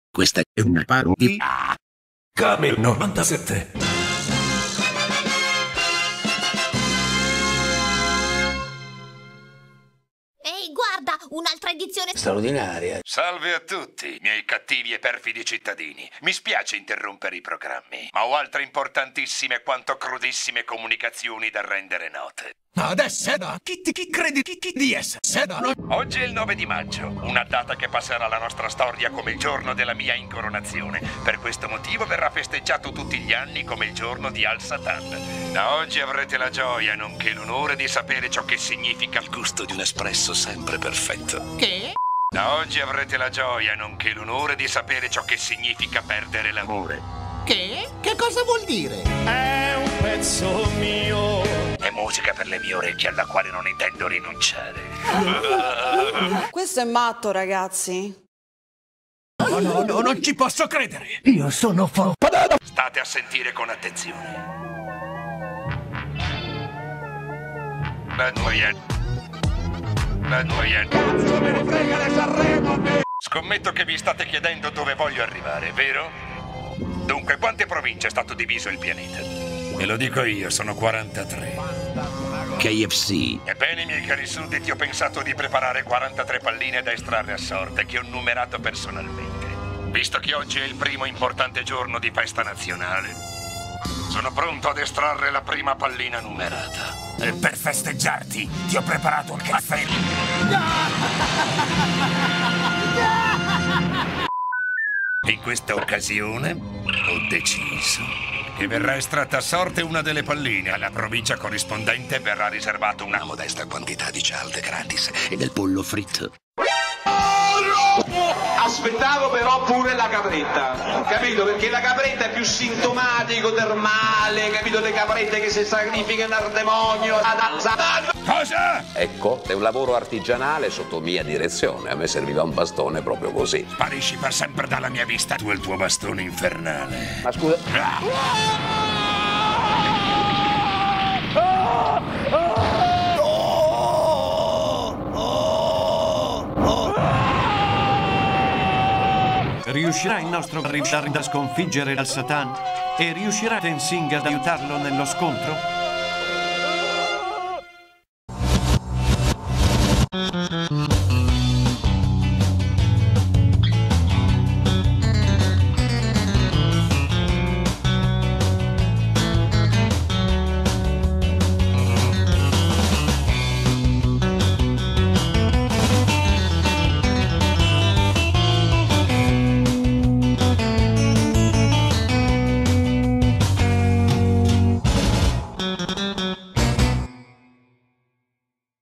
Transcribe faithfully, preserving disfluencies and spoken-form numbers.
Questa è una parodia. Camel novantasette. Ehi, guarda, un'altra edizione Straordinaria. Salve a tutti, miei cattivi e perfidi cittadini. Mi spiace interrompere i programmi, ma ho altre importantissime quanto crudissime comunicazioni da rendere note. Adesso è da chi, ti- chi credi chi, chi di essere? Seda, no? Oggi è il nove di maggio, una data che passerà alla nostra storia come il giorno della mia incoronazione. Per questo motivo verrà festeggiato tutti gli anni come il giorno di Al-Satan. Da oggi avrete la gioia, nonché l'onore di sapere ciò che significa il gusto di un espresso sempre perfetto. Che? Da oggi avrete la gioia, nonché l'onore di sapere ciò che significa perdere l'amore. Che? Che cosa vuol dire? È un pezzo mio. È musica per le mie orecchie alla quale non intendo rinunciare. Questo è matto, ragazzi. No, no, no, non ci posso credere. Io sono fa... State a sentire con attenzione. Bad Boy. Bad Boy. Cazzo me ne frega le Sanremo a me. Scommetto che vi state chiedendo dove voglio arrivare, vero? Dunque, quante province è stato diviso il pianeta? Ve lo dico io, sono quarantatré. K F C. Ebbene, miei cari sudditi, ho pensato di preparare quarantatré palline da estrarre a sorte che ho numerato personalmente. Visto che oggi è il primo importante giorno di festa nazionale, sono pronto ad estrarre la prima pallina numerata. E per festeggiarti ti ho preparato un caffè. In questa occasione ho deciso che verrà estratta a sorte una delle palline. Alla provincia corrispondente verrà riservato una modesta quantità di cialde gratis E del pollo fritto. Aspettavo però pure la capretta, capito? Perché la capretta è più sintomatico del male, capito? Le caprette che si sacrificano al demonio, ad Satana. Cosa? Ecco, è un lavoro artigianale sotto mia direzione. A me serviva un bastone proprio così. Sparisci per sempre dalla mia vista, tu e il tuo bastone infernale. Ma scusa... Riuscirà il nostro Rishar a sconfiggere Al-Satan? E riuscirà Tenzing ad aiutarlo nello scontro?